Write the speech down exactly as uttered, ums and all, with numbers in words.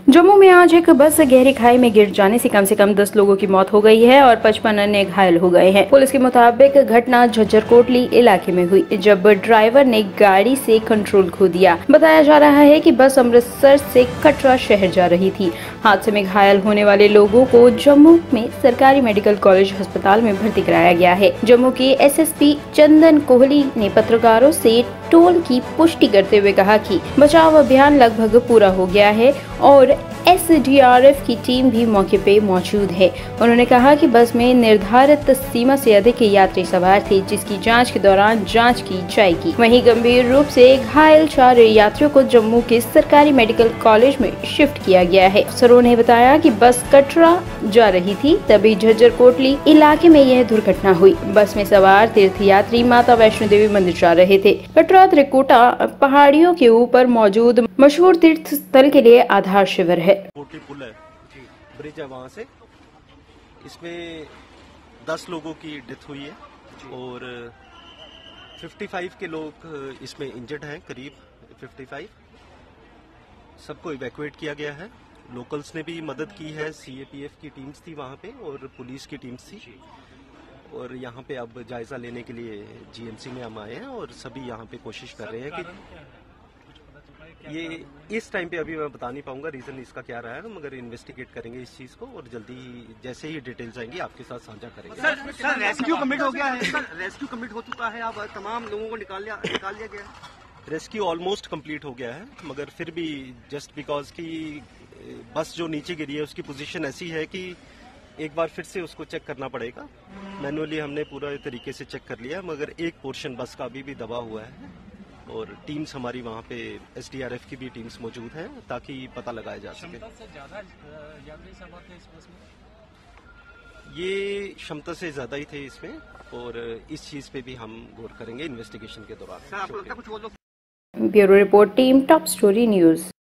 जम्मू में आज एक बस गहरी खाई में गिर जाने से कम से कम दस लोगों की मौत हो गई है और पचपन अन्य घायल हो गए हैं। पुलिस के मुताबिक घटना झज्जर कोटली इलाके में हुई, जब ड्राइवर ने गाड़ी से कंट्रोल खो दिया। बताया जा रहा है कि बस अमृतसर से कटरा शहर जा रही थी। हादसे में घायल होने वाले लोगों को जम्मू में सरकारी मेडिकल कॉलेज अस्पताल में भर्ती कराया गया है। जम्मू के S S P Chandan Kohli ने पत्रकारों से टोल की पुष्टि करते हुए कहा कि बचाव अभियान लगभग पूरा हो गया है और एस डी आर एफ की टीम भी मौके पे मौजूद है। उन्होंने कहा कि बस में निर्धारित सीमा से अधिक यात्री सवार थे, जिसकी जांच के दौरान जांच की जाएगी। वहीं गंभीर रूप से घायल चार यात्रियों को जम्मू के सरकारी मेडिकल कॉलेज में शिफ्ट किया गया है। अफसरों ने बताया कि बस कटरा जा रही थी, तभी झज्जर कोटली इलाके में यह दुर्घटना हुई। बस में सवार तीर्थ यात्री माता वैष्णो देवी मंदिर जा रहे थे। कटरा त्रिकुटा पहाड़ियों के ऊपर मौजूद मशहूर तीर्थ स्थल के लिए आधार शिविर है। कोटली पुल है, ब्रिज है, वहाँ से इसमें दस लोगों की डेथ हुई है और पचपन के लोग इसमें इंजर्ड हैं, करीब पचपन। सबको इवैक्यूएट किया गया है। लोकल्स ने भी मदद की है, सी ए पी एफ की टीम्स थी वहाँ पे और पुलिस की टीम्स थी और यहाँ पे अब जायजा लेने के लिए जी एम सी में हम आए हैं और सभी यहाँ पे कोशिश कर रहे हैं कि ये इस टाइम पे अभी मैं बता नहीं पाऊंगा रीजन इसका क्या रहा है, मगर इन्वेस्टिगेट करेंगे इस चीज को और जल्दी ही जैसे ही डिटेल्स आएंगी आपके साथ साझा करेंगे। सर, सर रेस्क्यू कमिट हो गया है, सर रेस्क्यू कमिट हो चुका है, अब तमाम लोगों को निकाल लिया निकाल लिया गया है। रेस्क्यू ऑलमोस्ट कंप्लीट हो गया है, मगर फिर भी जस्ट बिकॉज की बस जो नीचे गिरी है उसकी पोजीशन ऐसी है कि एक बार फिर से उसको चेक करना पड़ेगा। मैनुअली हमने पूरा तरीके से चेक कर लिया, मगर एक पोर्शन बस का अभी भी दबा हुआ है और टीम्स हमारी वहाँ पे एस डी आर एफ की भी टीम्स मौजूद हैं ताकि पता लगाया जा सके। क्षमता से ज्यादा यात्री सवार थे इस बस में? ये क्षमता से ज्यादा ही थे इसमें और इस चीज पे भी हम गौर करेंगे इन्वेस्टिगेशन के दौरान। Bureau report, team top story news.